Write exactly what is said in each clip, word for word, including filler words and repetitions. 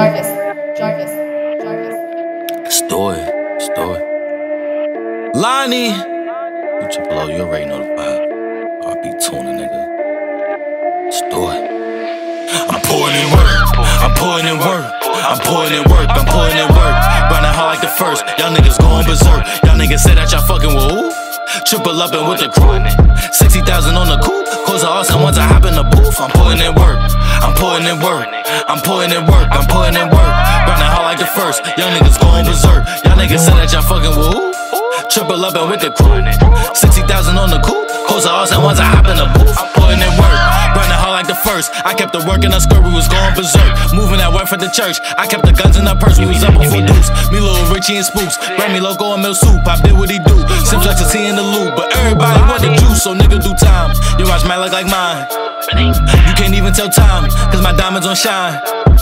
Jarvis, Jarvis, Jarvis. Let's do it, let's do it. Loni, you triple O, you already know the vibe. R B tuner, nigga. Let's do it. I'm pouring in work, I'm pouring in work, I'm pouring in work, I'm pouring in work. Grinding hard like the first, y'all niggas going berserk. Y'all niggas say that y'all fucking with who? Triple up and with the crew. sixty thousand on the coupe. Close the house and once I hop in the booth, I'm pouring in work, I'm pouring in work, I'm pouring in work, I'm pouring in work. Grinding hard like the first, y'all niggas going berserk. Y'all niggas say that y'all fucking with who? Triple up and with the crew. sixty thousand on the coupe. Close the house and once I hop in the booth, I'm pouring in work. Grinding hard like the first. I kept the work in the skirt, we was going berserk. Moving that work for the church. I kept the guns in the purse, we was up before deuce. Me, Lil Richie and Spooks. Bring me loco and milk soup. I did what he do. Seems like to see in the loop, but everybody want the juice, so nigga do time. Your watch might look like mine. You can't even tell time, cause my diamonds don't shine.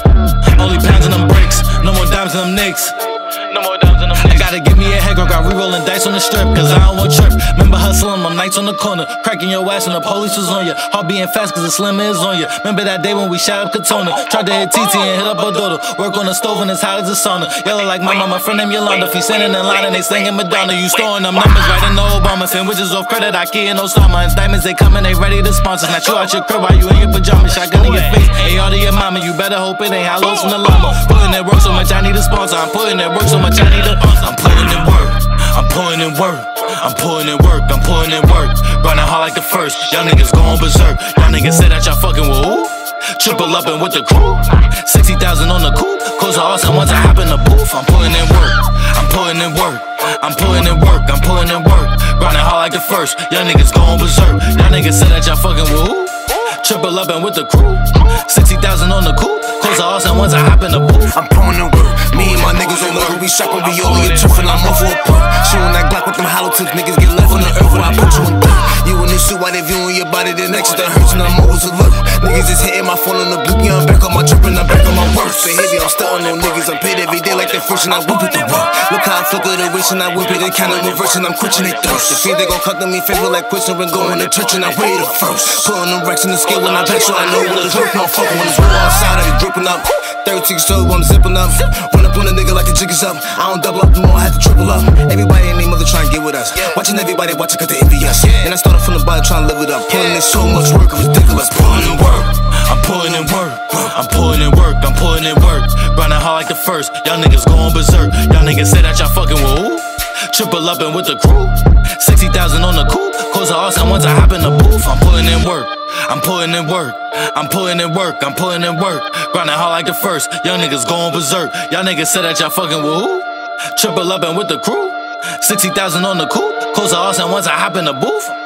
Only pounds in them brakes, no more dimes in them nicks. No more dimes in them nicks. I gotta give me a head girl, got re-rolling dice on the strip, cause I don't want trip. Remember hustling my nights on the corner, cracking your ass when the police was on you. Heart being fast cause the slimmer is on you. Remember that day when we shot up Katona, tried to hit T T and hit up her daughter. Work on the stove and it's hot as a sauna. Yellow like my mama, friend named Yolanda. If you standing in line and they singing Madonna, you storing them numbers right in the Obama. Sandwiches off credit, Ikea, no summer. And diamonds, they coming, they ready to sponsor. Now you out your crib while you in your pajamas, shotgun in your face. A R to your mama, you better hope it ain't hollows from the llama. Putting in work so much I need a sponsor. I'm putting in work so much I need a I'm putting in work, I'm putting in work, I'm putting in work, I'm putting in work. Grinding hard like the first, y'all niggas going berserk. Y'all niggas say that y'all fucking with who? Triple up and with the crew. sixty thousand on the coupe. Close the house and once I hop in the booth, I'm putting in work, I'm putting in work, I'm putting in work, I'm putting in work. Grinding hard like the first, y'all niggas going berserk. Y'all niggas say that y'all fucking with who? Triple up and with the crew. sixty thousand on the coupe. Close the house and once I hop in the booth, I'm pouring in work. Me and my niggas on lurker, we shopping, we only a turf and I'm off for a perk. Shooting that Glock with them hollow tips, niggas get left on the earth where I put you in dirt. You in this suit, why they viewing your body, the next that hurts and I'm always alert. Niggas is hitting my phone on the blue, yeah, I'm back on my trip and I'm back on my work. Behavior, I'm stunting on niggas, I'm paid every day like that first and I whip it to work. Look how I flick of the wrist and I whip it and count in reverse and I'm quenching they thirst. If they gon' cut to me favor like Christian and going to church and I weigh the first. Putting them racks in the scale when I back so I know what it's worth. No fucking when it's real outside, I be gripping up. thirteen so I'm zipping up. Run up on a nigga like a jig is up. I don't double up, the more I have to triple up. Everybody and their mother try and get with us. Watching everybody watch it cause they envy us. And I started from the bottom trying to live it up. Pulling in so much work, it's ridiculous. Pulling in work, I'm pulling in work, I'm pulling in work, I'm pulling in work. Grinding hard like the first, y'all niggas going berserk. Y'all niggas say that y'all fucking with who? Triple up and with the crew. sixty thousand on the coupe. Close the house and once I hop in the booth, I'm pulling in work, I'm putting in work, I'm putting in work, I'm putting in work. Grinding hard like the first, young niggas going berserk. Y'all niggas say that y'all fucking with who? Triple up and with the crew. sixty thousand on the coupe. Close the house and once I hop in the booth,